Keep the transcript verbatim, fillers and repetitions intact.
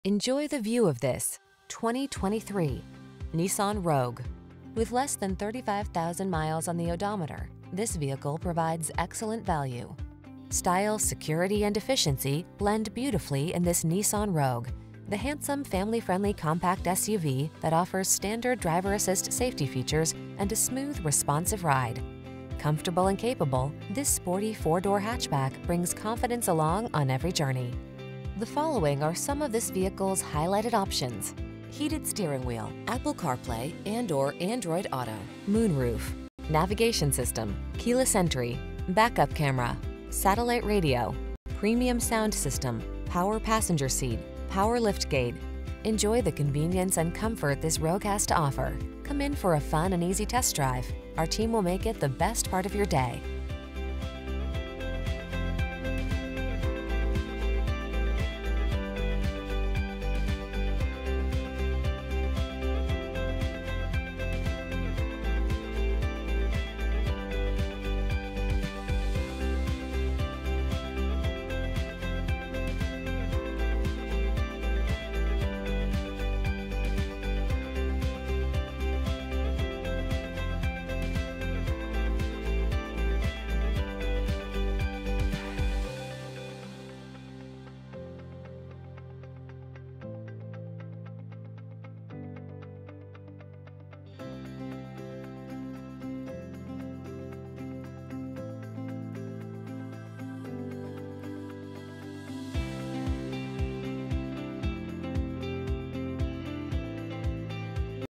Enjoy the view of this twenty twenty-three Nissan Rogue. With less than thirty-five thousand miles on the odometer, this vehicle provides excellent value. Style, security, and efficiency blend beautifully in this Nissan Rogue, the handsome, family-friendly compact S U V that offers standard driver assist safety features and a smooth, responsive ride. Comfortable and capable, this sporty four-door hatchback brings confidence along on every journey. The following are some of this vehicle's highlighted options: heated steering wheel, Apple CarPlay and or Android Auto, moonroof, navigation system, keyless entry, backup camera, satellite radio, premium sound system, power passenger seat, power liftgate. Enjoy the convenience and comfort this Rogue has to offer. Come in for a fun and easy test drive. Our team will make it the best part of your day.